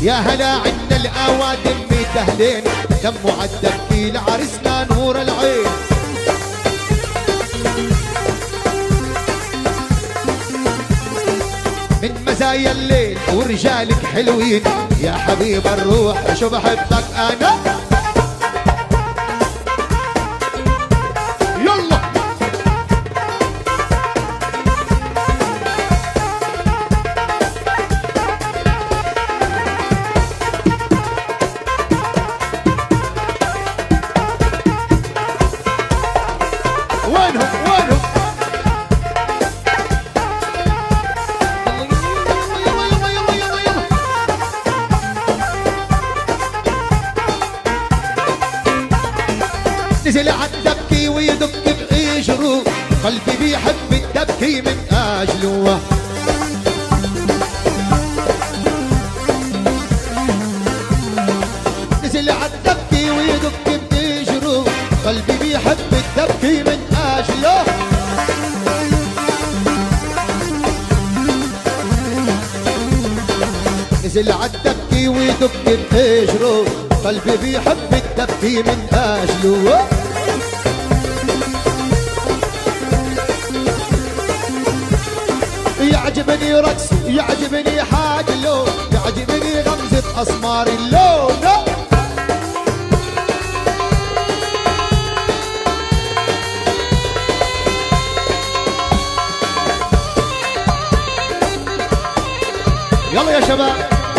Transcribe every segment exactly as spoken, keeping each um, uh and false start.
يا هلا عنا الأوادم متهلين دم معدل في لعرسنا نور العين. من مزايا الليل ورجالك حلوين يا حبيب الروح شو بحبك أنا. يلا وينهم وينهم نزل عالدبكي ويدق بقشره قلبي بيحب الدبكي من اجله. نزل عالدبكي ويدق بقشره قلبي بيحب الدبكي من اجله. نزل عالدبكي ويدق بقشره قلبي بيحب الدبكي من اجله. يعجبني رقصه يعجبني حاجله يعجبني غمزة اسمار اللون. يلا يا شباب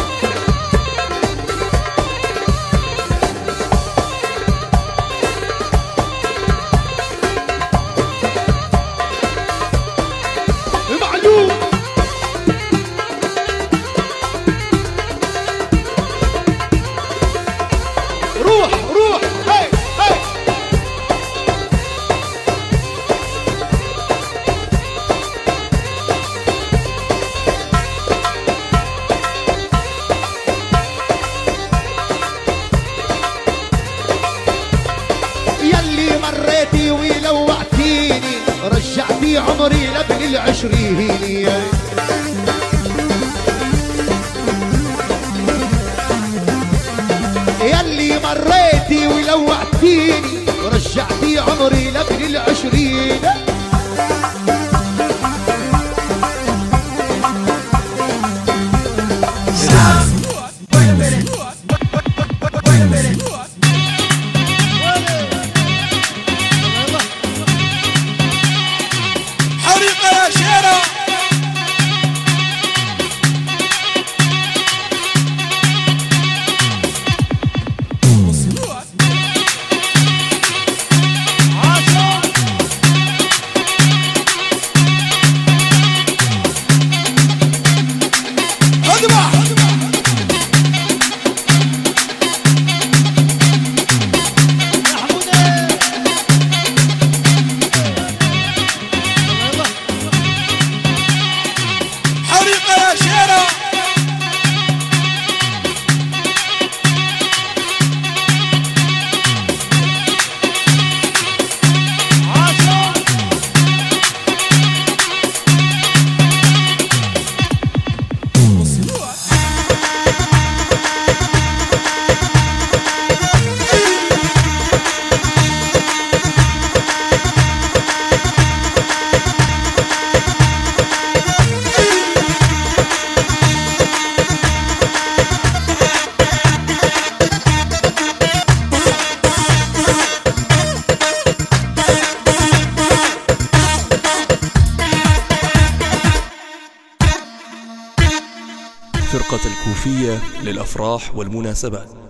روح روح هي هي. يلي مريتي ولوعتيني رجعتي عمري لابن العشرين. يلي مريتي ولوعتيني ورجعتي عمري لابن العشرين. حريقة يا شيرة فرقة الكوفية للأفراح والمناسبات.